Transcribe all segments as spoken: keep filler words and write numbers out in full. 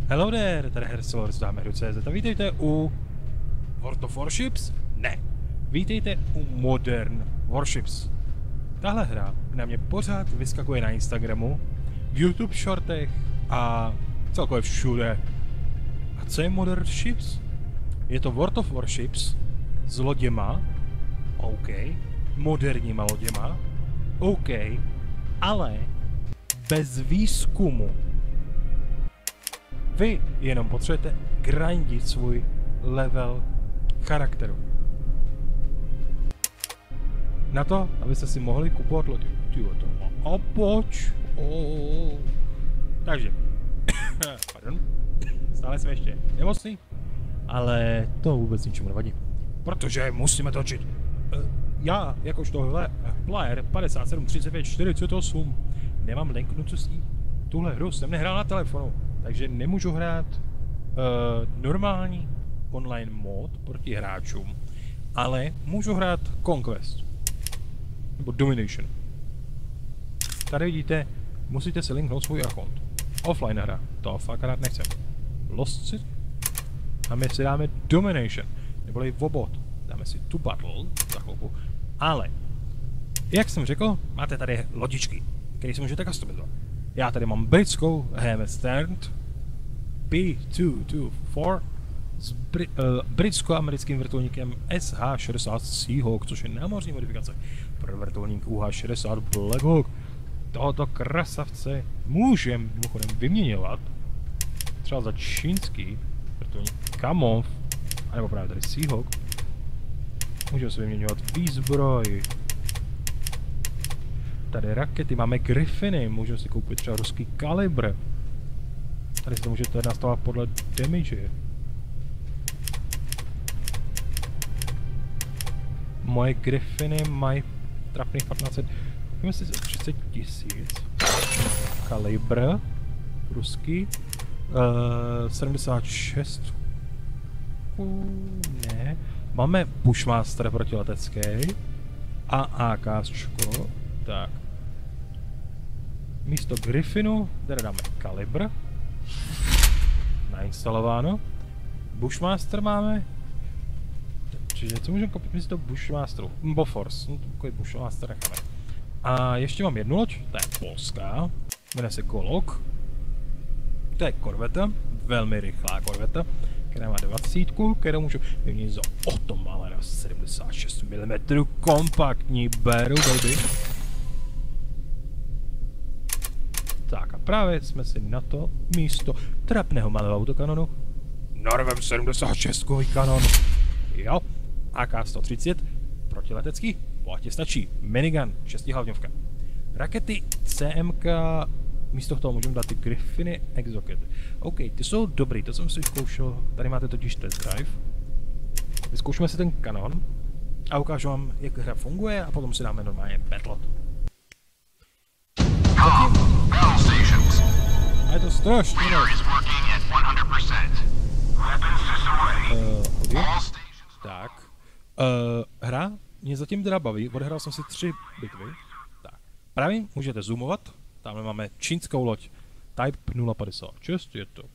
Hello there, tady Hercelor z Dáme hru tečka cé zet a vítejte u World of Warships? Ne, vítejte u Modern Warships. Tahle hra na mě pořád vyskakuje na Instagramu, v YouTube shortech a celkově všude. A co je Modern Ships? Je to World of Warships s loděma, OK, moderníma loděma, OK, ale bez výzkumu. Vy jenom potřebujete grindit svůj level charakteru. Na to, abyste si mohli kupovat lodi. Tyjo, to má. A poč. Oh. Takže. Pardon. Stále jsme ještě nemocný. Ale to vůbec ničemu nevadí. Protože musíme točit. Já, jakožto player padesát sedm třicet pět čtyřicet osm, nemám linknutostí. Tuhle hru jsem nehrál na telefonu. Takže nemůžu hrát uh, normální online mod proti hráčům, ale můžu hrát Conquest nebo Domination. Tady vidíte, musíte si linknout svůj account. Offline hra, to fakt rád nechcem. Lost City a my si dáme Domination, neboli Vobot. Dáme si tu battle za chvilku. Ale, jak jsem řekl, máte tady lodičky, které si můžete customizovat. Já tady mám britskou H M S Stern P dvě dvě čtyři s bri uh, britsko-americkým vrtulníkem S H šedesát Seahawk, což je námořní modifikace pro vrtulník U H šedesát Black Hawk. Tohoto krasavce můžeme mimochodem vyměňovat třeba za čínský vrtulník Kamov, anebo právě tady Seahawk. Můžeme si vyměňovat výzbroj. Tady rakety, máme Griffiny, můžeme si koupit třeba ruský kalibr. Tady si to můžete nastavovat podle damage. Moje Griffiny mají trapných patnáct set, myslím si třicet tisíc. Kalibr, ruský, uh, sedmdesát šest, uh, ne. Máme Bushmaster protiletecký a AKčko. Tak. Místo Griffinu tady dáme kalibr. Nainstalováno. Bushmaster máme. Čiže co můžeme koupit místo Bushmasteru? Bofors. No to takový Bushmaster necháme. A ještě mám jednu loď, ta je polská. Jmenuje se Golok. To je korveta, velmi rychlá korveta, která má dvacet, kterou můžu vyměnit za Ottomana na sedmdesát šest milimetrů kompaktní beru, baby. Tak a právě jsme si na to místo trapného malého autokanonu narvem sedmdesát šest kanon. Jo, A K sto třicet, protiletecký, bohatě stačí. Minigun, šestihlavňovka. Rakety C M K, místo toho můžeme dát ty Griffiny Exocet. OK, ty jsou dobrý, to jsem si zkoušel, tady máte totiž test drive. Vyzkoušíme si ten kanon a ukážu vám, jak hra funguje a potom si dáme normálně battle. A je to strašně. Uh, tak. Uh, hra mě zatím teda baví, odehrál jsem si tři bitvy. Tak. Právě můžete zoomovat. Tamhle máme čínskou loď Type nula padesát šest, je to...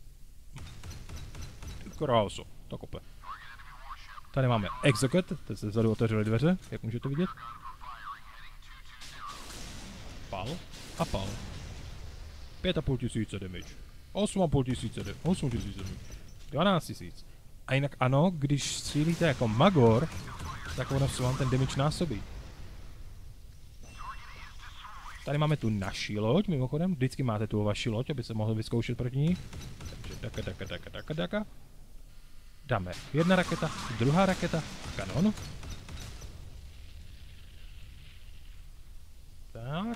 Krásu, to kope. Tady máme Exocet, teď se vzadu otevřely dveře, jak můžete vidět. Pal a pal. pět a půl tisíce damage. osm a půl tisíce damage. osm tisíc damage. dvanáct tisíc. A jinak ano, když střílíte jako Magor, tak ono se vám ten damage násobí. Tady máme tu naši loď, mimochodem, vždycky máte tu vaši loď, aby se mohli vyzkoušet proti ní. Takže daka, daka, daka, daka, daka. Dáme jedna raketa, druhá raketa, kanon. Tak.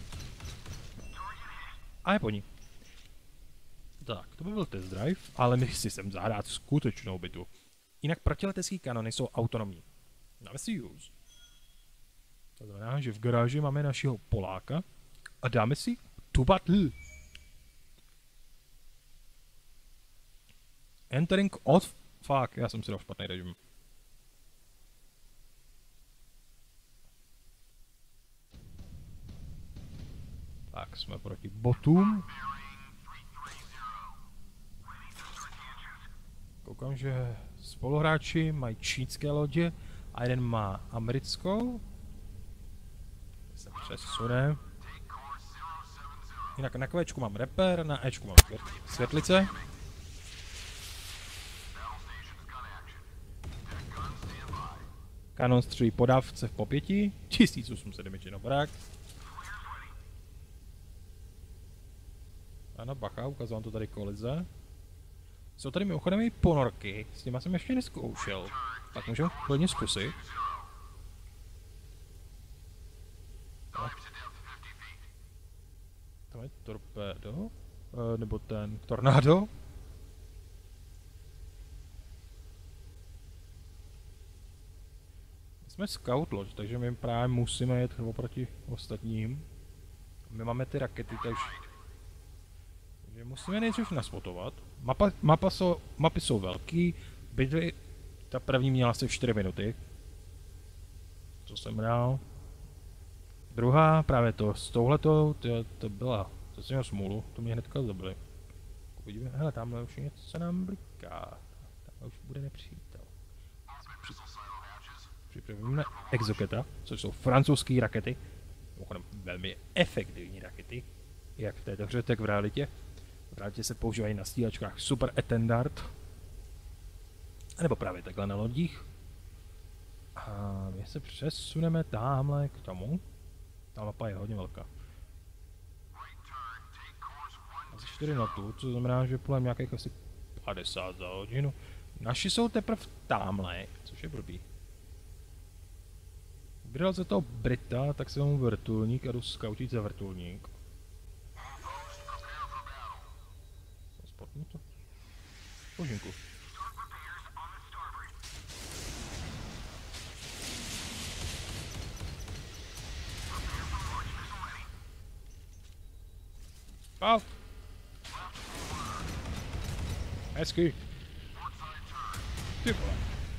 A je po ní. Tak, to by byl test drive, ale my si sem zahrát skutečnou bitvu. Jinak protiletecký kanony jsou autonomní. Dáme si use. To znamená, že v garáži máme našeho Poláka a dáme si tu battle. Entering off... Fuck, já jsem si dal špatný režim. Tak, jsme proti botům. koukám, že spoluhráči mají čínské lodě a jeden má americkou. Se přesune. Jinak na Kvéčku mám reper, na Ečku mám světlice. Kanon střílí podávce v popětí, tisíc osm set damage na barák. Ano, bacha, ukázal to tady kolize. Jsou tady mimochodem i ponorky, s těma jsem ještě neskoušel. Tak můžeme klidně zkusit. Tak. Tam je torpédo, e, nebo ten tornádo. Jsme scout loď, takže my právě musíme jet oproti ostatním. My máme ty rakety, takže, takže musíme nejdřív naspotovat. Mapa, mapa jsou, mapy jsou velký, bitvy, ta první měla asi čtyři minuty. Co jsem dal. Druhá, právě to s touhletou, to, to byla, to jsem měl smůlu, to mě hnedka zabili. Uvidíme, hele, tamhle už něco se nám bliká, tamhle už bude nepřítel. Připravíme Exoketa, což jsou francouzské rakety, mimochodem velmi efektivní rakety, jak v této hře, tak v realitě. V realitě se používají na stíhačkách Super Etendard, nebo právě takhle na lodích. A my se přesuneme tamhle k tomu. Ta mapa je hodně velká. Asi čtyři notů, co znamená, že půjdeme nějakých asi padesát za hodinu. Naši jsou teprve tamhle, což je blbý. Vydal se toho Brita, tak se mu vrtulník a jdu skautit za vrtulník. Spotnu to. Božinku. Pál! Hezky! Ty vole.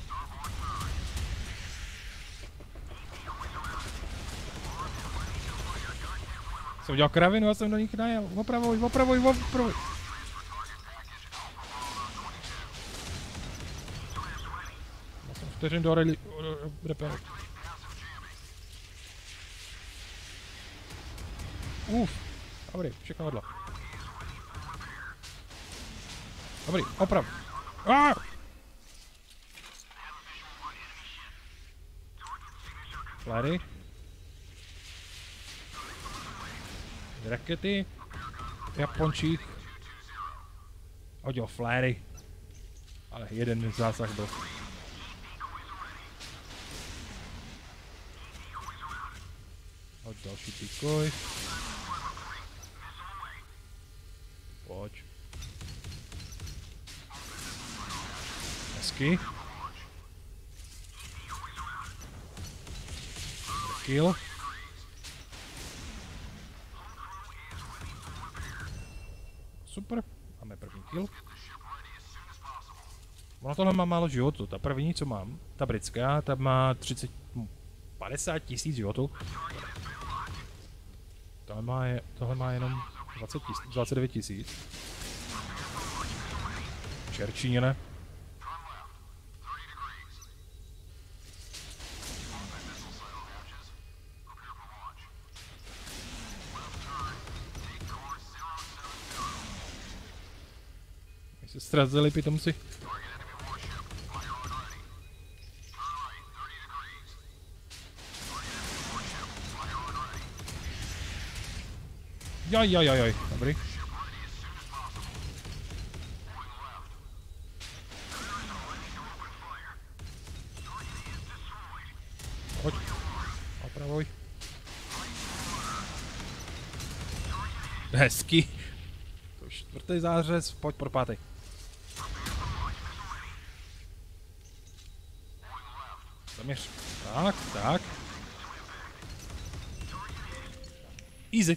Jsem udělal kravinu a jsem do nich najel. Opravuj, opravuj, opravuj! Já jsem vteřin do reli... reperu. Uf! Dobrý, všechno vedlo. Dobrý, oprav. Ah! Flary. Rakety. Japončík. Hodil flary. Ale jeden zásah byl. Hoď další decoy. Pojď. Hezky. Kill. Super. Máme první kill. Ono tohle má málo životu. Ta první, co mám, ta britská, ta má třicet, padesát tisíc životů. Tohle má, je, tohle má jenom dvacet tisíc, dvacet devět tisíc. Čerčíněne. My se ztrazili pitomci. Jaj, jaj, jaj, jaj, dobrý. Pojď, opravuj. Hezky. To už čtvrtý zářez, pojď pro pátý. Zaměř. Tak, tak. Easy.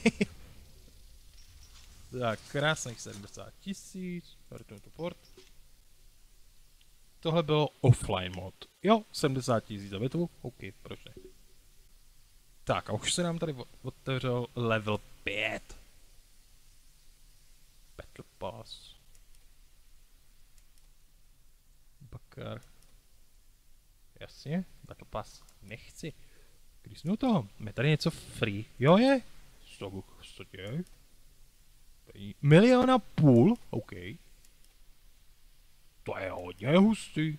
Tak, krásných sedmdesát tisíc, return to port. Tohle bylo offline mod. Jo, sedmdesát tisíc za bitvu, OK, proč ne. Tak, a už se nám tady otevřel level pět. Battle Pass. Sakar. Jasně, Battle Pass nechci. Když jsme u toho, je tady něco free. Jo je? sto, sto těch. Milion a půl? OK. To je hodně hustý.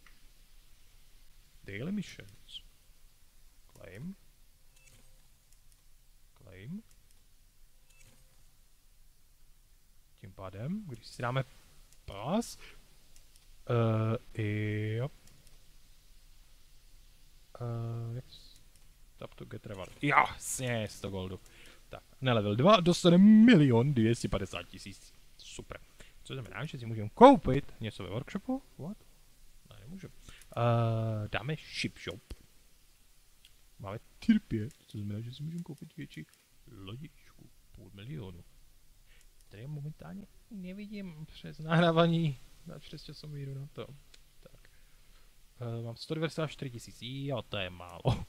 Daily missions. Claim. Claim. Tím pádem, když si dáme pas, uh, jo. Uh, yes. Tap to get reward. Jasně, sto goldu. Tak, na level dva dostane milion dvě stě padesát tisíc. Super. Co znamená, že si můžeme koupit něco ve workshopu? What? Ne, nemůžeme. Uh, dáme ship shop. Máme tier pět, co znamená, že si můžeme koupit větší lodičku. Půl milionu. Tady momentálně nevidím přes nahrávání, přes časomíru na to. Tak. Uh, mám sto devadesát čtyři tisíc, jo, to je málo.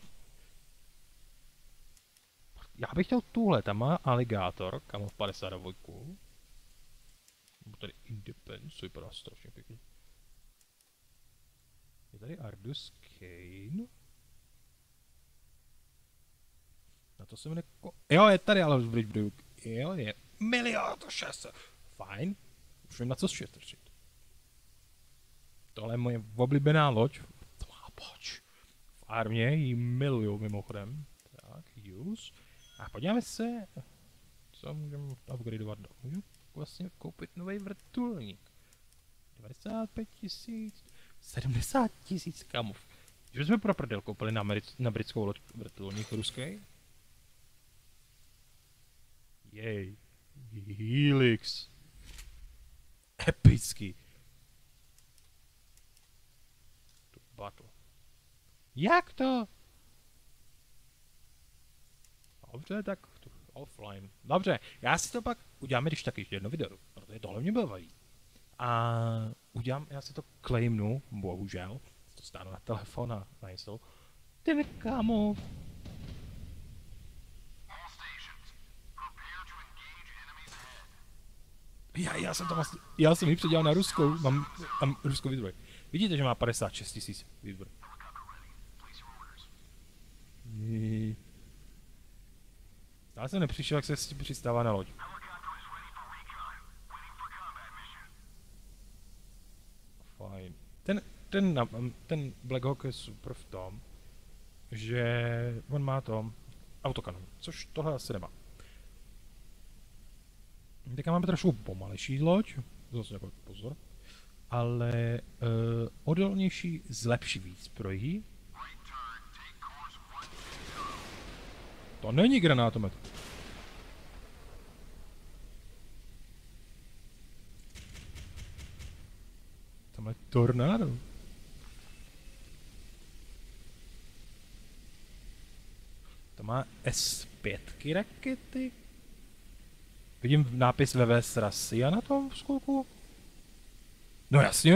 Já bych chtěl tuhle, tam má aligátor, kam v padesát dva. Tady Independence, to vypadá strašně pěkně. Je tady Ardus Kane. Na to se jmenuje ko... Jo, je tady ale Bridge Brook. Jo, je. Milion to šest. Fajn. Už vím na co šetřit. Tohle je moje oblíbená loď. To má poč. V armě ji miluju mimochodem. Tak, use. A podíváme se, co můžeme upgradeovat. Můžu vlastně koupit nový vrtulník. devadesát pět tisíc. sedmdesát tisíc kamov. Že jsme pro prdel koupili na, na britskou loď vrtulník ruský. Jej. Helix. Epický. To battle. Jak to? Dobře, tak offline. Dobře, já si to pak uděláme, když tak ještě jedno video, protože tohle mě baví. A udělám, já si to claimnu, bohužel, to stáhnu na telefon a na install. Ty kámo. Já, já jsem to vlastně, já jsem ji předělal na ruskou, mám, mám ruskou výzbroj. Vidíte, že má padesát šest tisíc výzbroj. Já jsem nepřišel, jak se přistává na loď. Fajn. Ten, ten, ten Black Hawk je super v tom, že on má to autokanon, což tohle asi nemá. Teďka máme trošku pomalejší loď, zase jako pozor, ale uh, odolnější zlepší víc projí. To není granátomet. Tam je tornádo. To má S pět rakety. Vidím nápis V V S Rasia na tom v skolku. No jasně.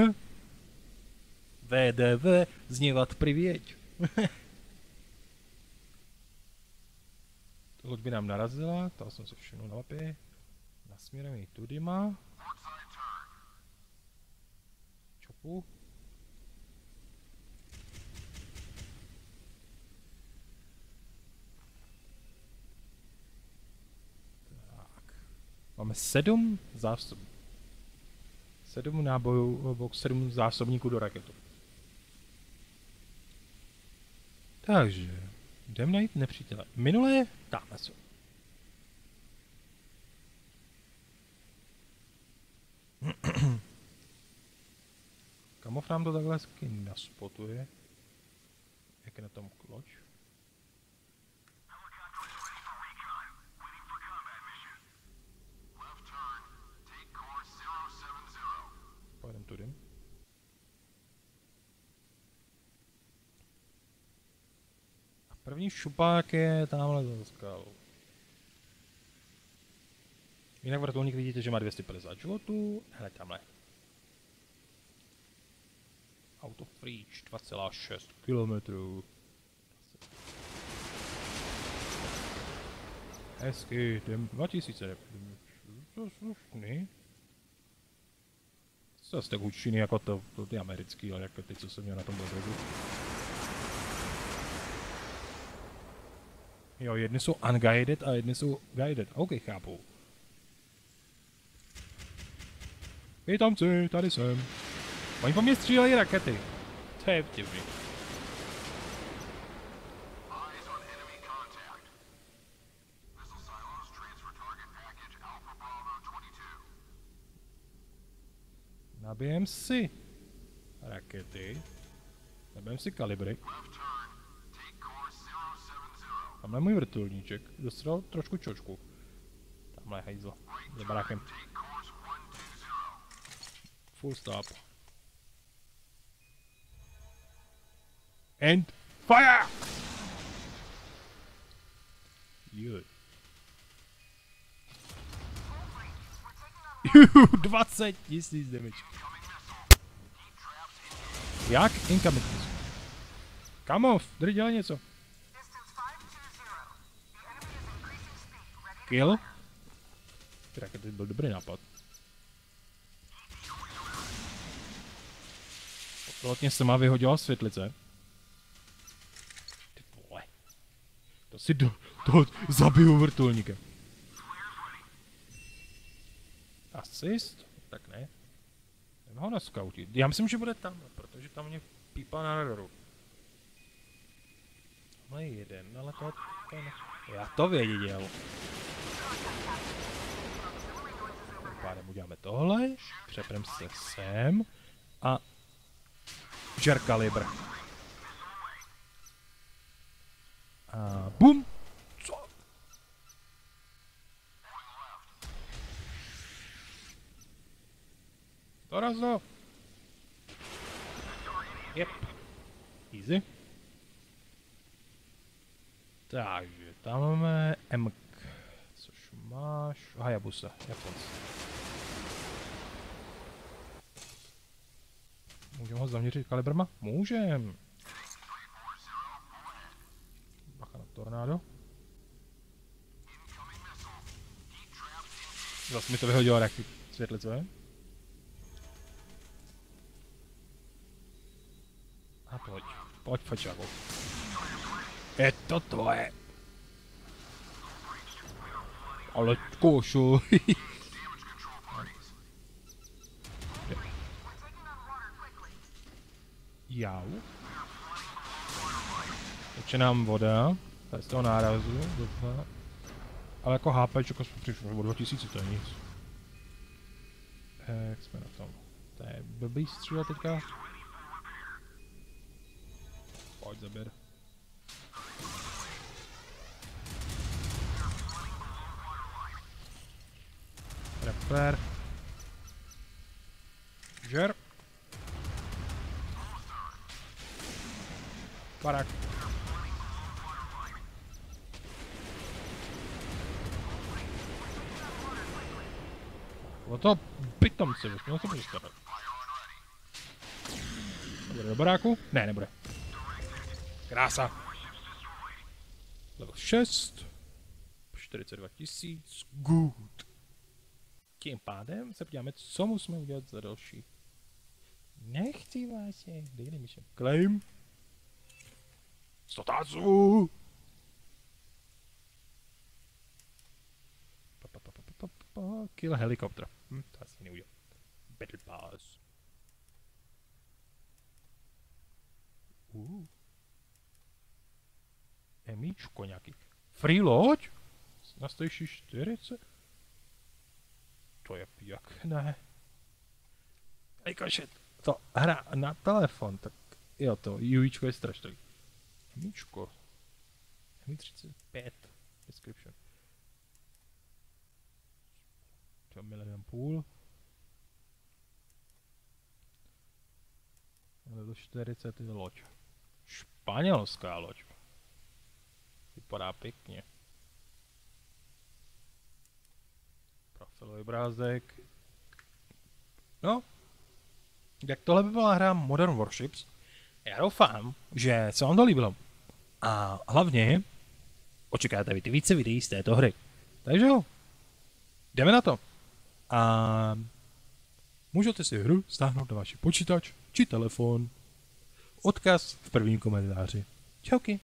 V D V zněvat privěť. Loď by nám narazila, to jsem se všiml na mapě. Nasměrem ji tudy má. Čopu. Tak. Máme sedm zásob. Sedm nábojů, nebo sedm zásobníků do raketu. Takže jdem najít nepřítele. Minulé dáme se. Kamov nám to takhle hezky naspotuje. Jak je na tom loď? Pojedem tudy. První šupák je tamhle za skalou. Jinak vrtulník vidíte, že má dvě stě padesát životů. Hele, tamhle. Auto Freach dva celá šest kilometrů. Hezky, jdem dva tisíce. To slušný. To zase tak účinný jako to, to ty americký, ale jako ty, co jsem měl na tom bodu. Jo, jedny jsou unguided a jedny jsou guided. OK, chápu. Vítamci, tady jsem. Oni po mě střílejí rakety. To je vtipný. Nabijem si rakety. Nabijem si kalibry. Tamhle můj vrtulníček. Dostal trošku čočku. Tamhle hejzl. Za barákem. Full stop. And fire! Jo. dvacet tisíc damage. Jak? Incoming. Kamov, tady dělá něco. Kill? Tak to byl dobrý nápad. Pilotně se má vyhodila světlice. Ty vole. To si do, to zabiju vrtulníkem. Asist? Tak ne. Jdeme ho naskautit. Já myslím, že bude tam, protože tam mě pípá na radaru. Tamhle je jeden, ale to, to ne. Já to věděl. Tím pádem uděláme tohle, přeprem se sem a žer kalibr. A bum! Co? Dorazil. Yep. Easy. Takže tam máme M K, což máš, Hayabusa, Japonc. Můžeme ho zaměřit kalibrama? Můžem. Bacha na tornádo. Zase mi to vyhodilo rakty světlice. A pojď, pojď fačáku. Je to tvoje. Ale košu. Jau. Teče nám voda. Tady z toho nárazu. Doufám. Ale jako HPčko jsme přišli o dva tisíce, to je nic. Jak jsme na tom? To je blbý stříle teďka. Pojď zaběr. Repair. Žer. Barák. O to pitomci, už měl se bude starat. Bude do baráku? Ne, nebude. Krása. Level šest. čtyřicet dva tisíc. Good. Tím pádem se podíváme, co musíme udělat za další. Nechci vlastně. Dejde mi se. Claim. sto tázů. Kill helikopter. Hm, to asi neudělám. Battle pass. Uh. Emíčko nějaký. Free loď? Na stojící čtyřicet? To je jak ne. Jakože to hra na telefon, tak jo to, UIčko je strašný. Emíčko. Emí třicet pět. Description. To je milion půl. Level čtyřicet je loď. Španělská loď. Vypadá pěkně. Profilový obrázek. No. Jak tohle by byla hra Modern Warships. Já doufám, že se vám to líbilo. A hlavně očekáte víte více videí z této hry. Takže jo. Jdeme na to. A můžete si hru stáhnout na vaši počítač či telefon. Odkaz v prvním komentáři. Čauky.